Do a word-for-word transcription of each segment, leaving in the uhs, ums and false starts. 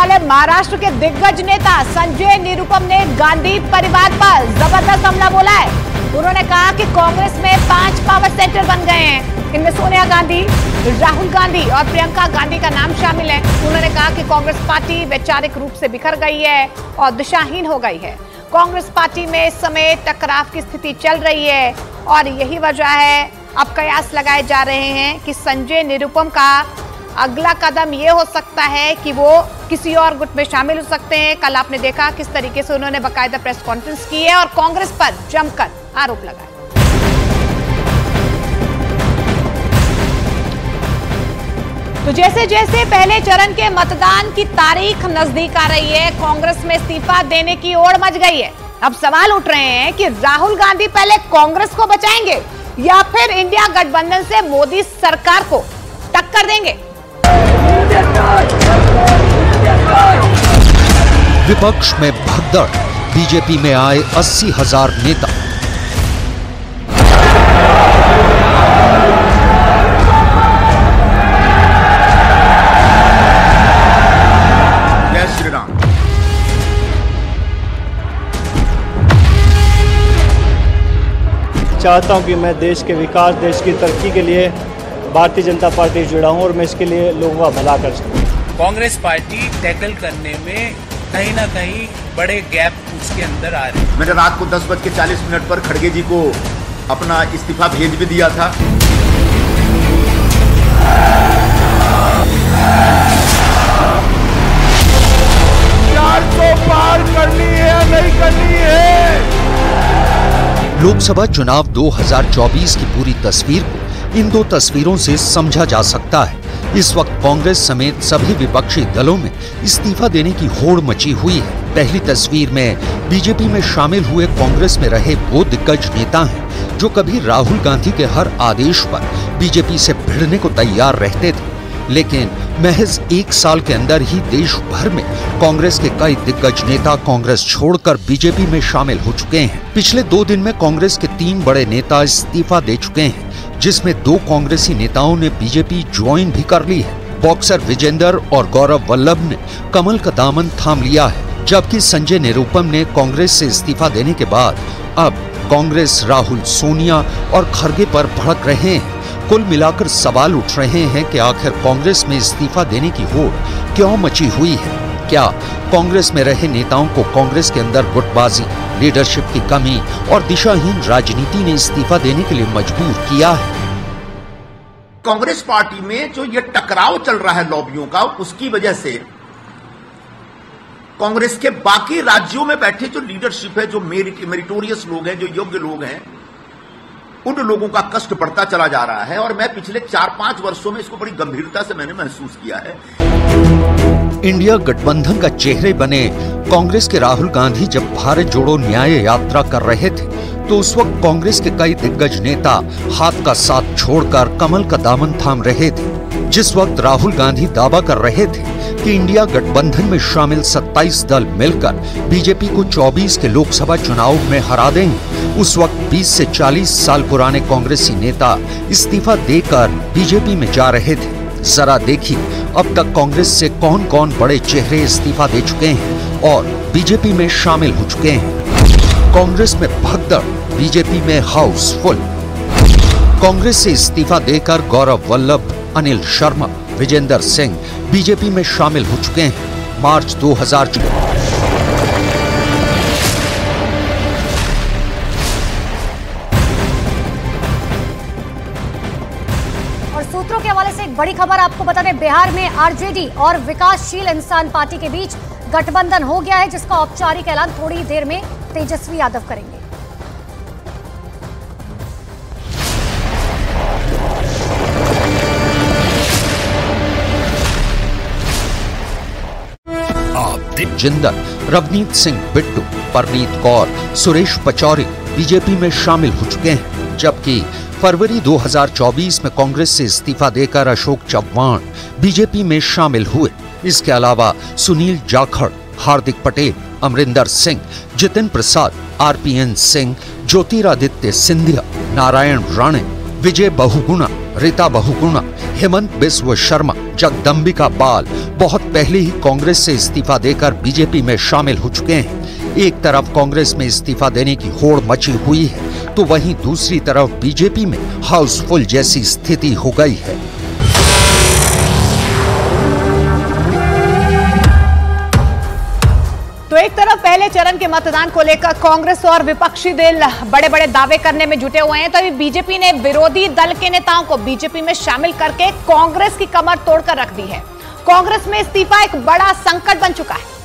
वाले महाराष्ट्र के दिग्गज नेता संजय निरुपम ने गांधी परिवार पर जबरदस्त हमला बोला है। उन्होंने कहा कि कांग्रेस में पांच पावर सेंटर बन गए हैं, इनमें सोनिया गांधी, राहुल गांधी और प्रियंका गांधी का नाम शामिल है। उन्होंने कहा कि कांग्रेस पार्टी वैचारिक रूप से बिखर गई है और दिशाहीन हो गई है। कांग्रेस पार्टी में इस समय टकराव की स्थिति चल रही है और यही वजह है अब कयास लगाए जा रहे हैं कि संजय निरुपम का अगला कदम ये हो सकता है कि वो किसी और गुट में शामिल हो सकते हैं। कल आपने देखा किस तरीके से उन्होंने बाकायदा प्रेस कॉन्फ्रेंस की है और कांग्रेस पर जमकर आरोप लगाया। तो जैसे जैसे पहले चरण के मतदान की तारीख नजदीक आ रही है, कांग्रेस में इस्तीफा देने की ओर मच गई है। अब सवाल उठ रहे हैं कि राहुल गांधी पहले कांग्रेस को बचाएंगे या फिर इंडिया गठबंधन से मोदी सरकार को टक्कर देंगे। विपक्ष में भगदड़, बीजेपी में आए अस्सी हजार नेता। जय श्री राम। चाहता हूं कि मैं देश के विकास, देश की तरक्की के लिए भारतीय जनता पार्टी जुड़ा हूं और मैं इसके लिए लोगों का भला कर सकूं। कांग्रेस पार्टी टैकल करने में कहीं ना कहीं बड़े गैप उसके अंदर आ रहे हैं। मैंने रात को दस बज के चालीस मिनट पर खड़गे जी को अपना इस्तीफा भेज भी दिया था। चार सौ पार करनी है या नहीं करनी है। लोकसभा चुनाव दो हज़ार चौबीस की पूरी तस्वीर को इन दो तस्वीरों से समझा जा सकता है। इस वक्त कांग्रेस समेत सभी विपक्षी दलों में इस्तीफा देने की होड़ मची हुई है। पहली तस्वीर में बीजेपी में शामिल हुए कांग्रेस में रहे वो दिग्गज नेता हैं जो कभी राहुल गांधी के हर आदेश पर बीजेपी से भिड़ने को तैयार रहते थे, लेकिन महज एक साल के अंदर ही देश भर में कांग्रेस के कई दिग्गज नेता कांग्रेस छोड़कर बीजेपी में शामिल हो चुके हैं। पिछले दो दिन में कांग्रेस के तीन बड़े नेता इस्तीफा दे चुके हैं, जिसमें दो कांग्रेसी नेताओं ने बीजेपी ज्वाइन भी कर ली है। बॉक्सर विजेंदर और गौरव वल्लभ ने कमल का दामन थाम लिया है, जबकि संजय निरुपम ने कांग्रेस से इस्तीफा देने के बाद अब कांग्रेस राहुल, सोनिया और खरगे पर भड़क रहे हैं। कुल मिलाकर सवाल उठ रहे हैं कि आखिर कांग्रेस में इस्तीफा देने की होड़ क्यों मची हुई है। क्या कांग्रेस में रहे नेताओं को कांग्रेस के अंदर गुटबाजी, लीडरशिप की कमी और दिशाहीन राजनीति ने इस्तीफा देने के लिए मजबूर किया है? कांग्रेस पार्टी में जो ये टकराव चल रहा है लॉबियों का, उसकी वजह से कांग्रेस के बाकी राज्यों में बैठे जो लीडरशिप है, जो मेरिट मेरिटोरियस लोग हैं, जो योग्य लोग हैं, उन लोगों का कष्ट बढ़ता चला जा रहा है। और मैं पिछले चार पांच वर्षों में इसको बड़ी गंभीरता से मैंने महसूस किया है। इंडिया गठबंधन का चेहरे बने कांग्रेस के राहुल गांधी जब भारत जोड़ो न्याय यात्रा कर रहे थे, तो उस वक्त कांग्रेस के कई दिग्गज नेता हाथ का साथ छोड़कर कमल का दामन थाम रहे थे। जिस वक्त राहुल गांधी दावा कर रहे थे कि इंडिया गठबंधन में शामिल सत्ताईस दल मिलकर बीजेपी को चौबीस के लोकसभा चुनाव में हरा देंगे, उस वक्त बीस से चालीस साल पुराने कांग्रेसी नेता इस्तीफा देकर बीजेपी में जा रहे थे। जरा देखिए अब तक कांग्रेस से कौन कौन बड़े चेहरे इस्तीफा दे चुके हैं और बीजेपी में शामिल हो चुके हैं। कांग्रेस में भगदड़, बीजेपी में हाउसफुल। कांग्रेस से इस्तीफा देकर गौरव वल्लभ, अनिल शर्मा, विजेंदर सिंह बीजेपी में शामिल हो चुके हैं। मार्च दो हज़ार और सूत्रों के हवाले से एक बड़ी खबर आपको बता दें, बिहार में आरजेडी और विकासशील इंसान पार्टी के बीच गठबंधन हो गया है, जिसका औपचारिक ऐलान थोड़ी देर में तेजस्वी यादव करेंगे। जिंदल, रवनीत सिंह बिट्टू, परनीत कौर, सुरेश पचौरी बीजेपी में शामिल हो चुके हैं, जबकि फरवरी दो हज़ार चौबीस में कांग्रेस से इस्तीफा देकर अशोक चव्हाण बीजेपी में शामिल हुए। इसके अलावा सुनील जाखड़, हार्दिक पटेल, अमरिंदर सिंह, जितिन प्रसाद, आरपीएन सिंह, ज्योतिरादित्य सिंधिया, नारायण राणे विजय बहुगुणा, रीता बहुगुणा, हेमंत बिस्व शर्मा, जगदम्बिका पाल बहुत पहले ही कांग्रेस से इस्तीफा देकर बीजेपी में शामिल हो चुके हैं। एक तरफ कांग्रेस में इस्तीफा देने की होड़ मची हुई है, तो वहीं दूसरी तरफ बीजेपी में हाउसफुल जैसी स्थिति हो गई है। तो एक तरफ पहले चरण के मतदान को लेकर कांग्रेस और विपक्षी दल बड़े बड़े दावे करने में जुटे हुए हैं, तो अभी बीजेपी ने विरोधी दल के नेताओं को बीजेपी में शामिल करके कांग्रेस की कमर तोड़कर रख दी है। कांग्रेस में इस्तीफा एक बड़ा संकट बन चुका है।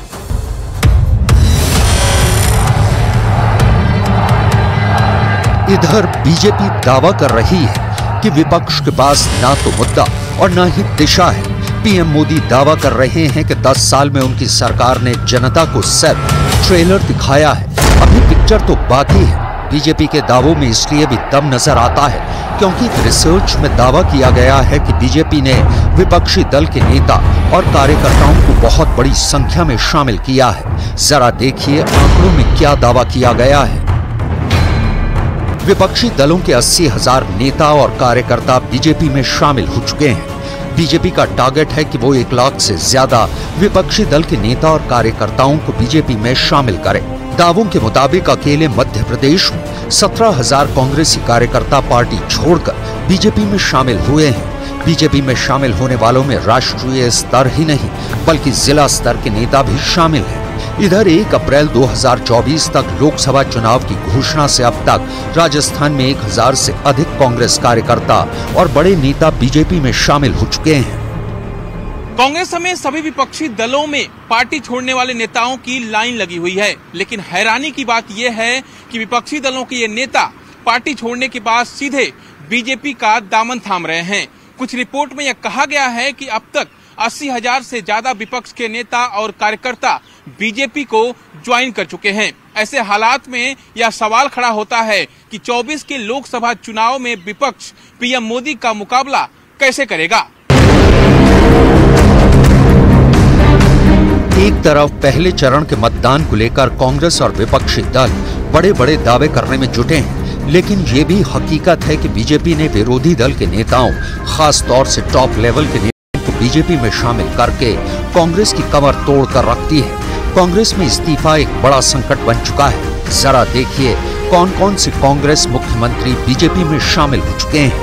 इधर बीजेपी दावा कर रही है कि विपक्ष के पास ना तो मुद्दा और ना ही दिशा है। पीएम मोदी दावा कर रहे हैं कि दस साल में उनकी सरकार ने जनता को सिर्फ ट्रेलर दिखाया है, अभी पिक्चर तो बाकी है। बीजेपी के दावों में इसलिए भी दम नजर आता है क्योंकि रिसर्च में दावा किया गया है कि बीजेपी ने विपक्षी दल के नेता और कार्यकर्ताओं को बहुत बड़ी संख्या में शामिल किया है। जरा देखिए आंकड़ों में क्या दावा किया गया है। विपक्षी दलों के अस्सी हजार नेता और कार्यकर्ता बीजेपी में शामिल हो चुके हैं। बीजेपी का टारगेट है कि वो एक लाख से ज्यादा विपक्षी दल के नेता और कार्यकर्ताओं को बीजेपी में शामिल करे। दावों के मुताबिक अकेले मध्य प्रदेश में सत्रह हजार कांग्रेसी कार्यकर्ता पार्टी छोड़कर बीजेपी में शामिल हुए हैं। बीजेपी में शामिल होने वालों में राष्ट्रीय स्तर ही नहीं बल्कि जिला स्तर के नेता भी शामिल हैं। इधर एक अप्रैल दो हज़ार चौबीस तक लोकसभा चुनाव की घोषणा से अब तक राजस्थान में एक हजार से अधिक कांग्रेस कार्यकर्ता और बड़े नेता बीजेपी में शामिल हो चुके हैं। कांग्रेस समेत सभी विपक्षी दलों में पार्टी छोड़ने वाले नेताओं की लाइन लगी हुई है, लेकिन हैरानी की बात यह है कि विपक्षी दलों के ये नेता पार्टी छोड़ने के बाद सीधे बीजेपी का दामन थाम रहे हैं। कुछ रिपोर्ट में यह कहा गया है कि अब तक अस्सी हजार से ज्यादा विपक्ष के नेता और कार्यकर्ता बीजेपी को ज्वाइन कर चुके हैं। ऐसे हालात में यह सवाल खड़ा होता है कि चौबीस के लोकसभा चुनाव में विपक्ष पीएम मोदी का मुकाबला कैसे करेगा। एक तरफ पहले चरण के मतदान को लेकर कांग्रेस और विपक्षी दल बड़े बड़े दावे करने में जुटे हैं, लेकिन ये भी हकीकत है कि बीजेपी ने विरोधी दल के नेताओं, खास तौर से टॉप लेवल के नेताओं को बीजेपी में शामिल करके कांग्रेस की कमर तोड़कर रख दी है। कांग्रेस में इस्तीफा एक बड़ा संकट बन चुका है। जरा देखिए कौन कौन से कांग्रेस मुख्यमंत्री बीजेपी में शामिल हो चुके हैं।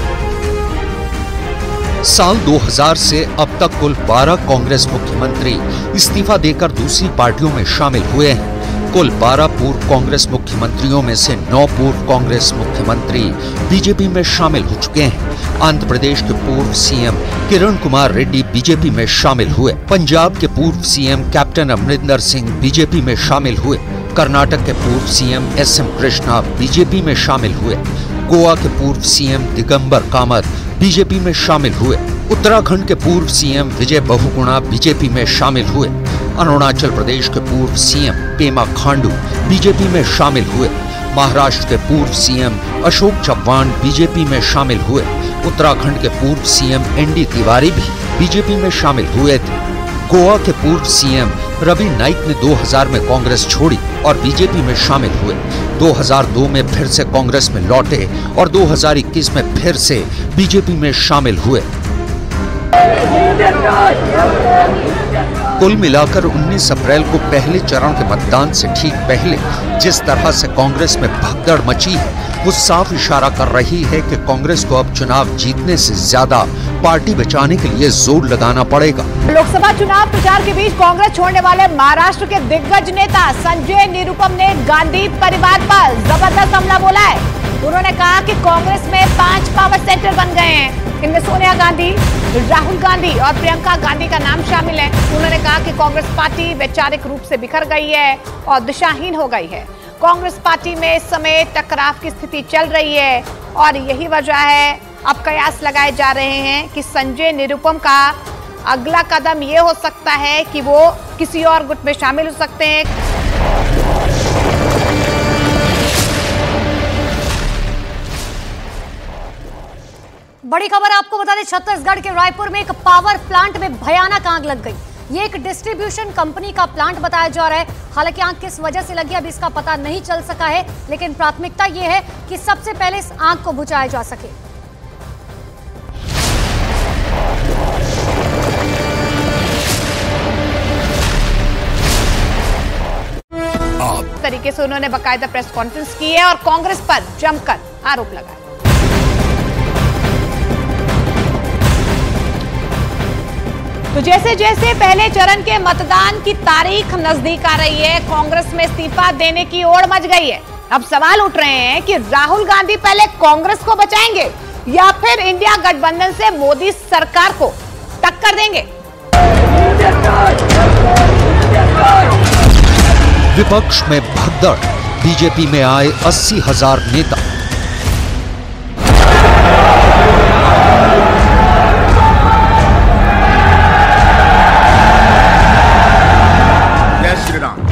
साल दो हज़ार से अब तक कुल बारह कांग्रेस मुख्यमंत्री इस्तीफा देकर दूसरी पार्टियों में शामिल हुए हैं। कुल बारह पूर्व कांग्रेस मुख्यमंत्रियों में से नौ पूर्व कांग्रेस मुख्यमंत्री बीजेपी में शामिल हो चुके हैं। आंध्र प्रदेश के पूर्व सीएम किरण कुमार रेड्डी बीजेपी में शामिल हुए। पंजाब के पूर्व CM captain Amarinder Singh BJP में शामिल हुए। कर्नाटक के पूर्व CM S M Krishna BJP में शामिल हुए। गोवा के पूर्व सीएम दिगंबर कामत बीजेपी में शामिल हुए। उत्तराखंड के पूर्व सीएम विजय बहुगुणा बीजेपी में शामिल हुए। अरुणाचल प्रदेश के पूर्व सीएम पेमा खांडू बीजेपी में शामिल हुए। महाराष्ट्र के पूर्व सीएम अशोक चव्हाण बीजेपी में शामिल हुए। उत्तराखंड के पूर्व सीएम एन डी तिवारी भी बीजेपी में शामिल हुए थे। गोवा के पूर्व सीएम रवि नाइक ने दो हज़ार में कांग्रेस छोड़ी और बीजेपी में शामिल हुए। दो हज़ार दो में फिर से कांग्रेस में लौटे और दो हज़ार इक्कीस में फिर से बीजेपी में शामिल हुए। कुल मिलाकर उन्नीस अप्रैल को पहले चरण के मतदान से ठीक पहले जिस तरह से कांग्रेस में भगदड़ मची है, वो साफ इशारा कर रही है कि कांग्रेस को अब चुनाव जीतने से ज्यादा पार्टी बचाने के लिए जोर लगाना पड़ेगा। लोकसभा चुनाव प्रचार के बीच कांग्रेस छोड़ने वाले महाराष्ट्र के दिग्गज नेता संजय निरुपम ने गांधी परिवार पर जबरदस्त हमला बोला है। उन्होंने कहा कि कांग्रेस में पांच पावर सेंटर बन गए हैं, इनमें सोनिया गांधी, राहुल गांधी और प्रियंका गांधी का नाम शामिल है। उन्होंने कहा कि कांग्रेस पार्टी वैचारिक रूप से बिखर गई है और दिशाहीन हो गई है। कांग्रेस पार्टी में इस समय टकराव की स्थिति चल रही है और यही वजह है अब कयास लगाए जा रहे हैं कि संजय निरुपम का अगला कदम ये हो सकता है कि वो किसी और गुट में शामिल हो सकते हैं। बड़ी खबर आपको बता दें, छत्तीसगढ़ के रायपुर में एक पावर प्लांट में भयानक आग लग गई। ये एक डिस्ट्रीब्यूशन कंपनी का प्लांट बताया जा रहा है। हालांकि आग किस वजह से लगी अभी इसका पता नहीं चल सका है, लेकिन प्राथमिकता ये है कि सबसे पहले इस आग को बुझाया जा सके। इस तरीके से उन्होंने बाकायदा प्रेस कॉन्फ्रेंस की है और कांग्रेस पर जमकर आरोप लगाया। तो जैसे जैसे पहले चरण के मतदान की तारीख नजदीक आ रही है, कांग्रेस में इस्तीफा देने की ओर मच गई है। अब सवाल उठ रहे हैं कि राहुल गांधी पहले कांग्रेस को बचाएंगे या फिर इंडिया गठबंधन से मोदी सरकार को टक्कर देंगे। विपक्ष में भगदड़, बीजेपी में आए अस्सी हजार नेता। जय श्री राम।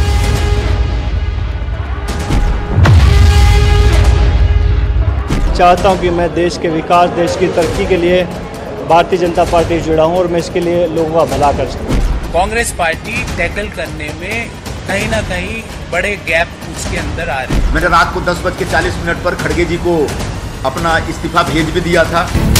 चाहता हूं कि मैं देश के विकास, देश की तरक्की के लिए भारतीय जनता पार्टी जुड़ा हूं और मैं इसके लिए लोगों का भला कर सकूं। कांग्रेस पार्टी टैकल करने में कहीं ना कहीं बड़े गैप उसके अंदर आ रहे हैं। मैंने रात को दस बज के चालीस मिनट पर खड़गे जी को अपना इस्तीफा भेज भी दिया था।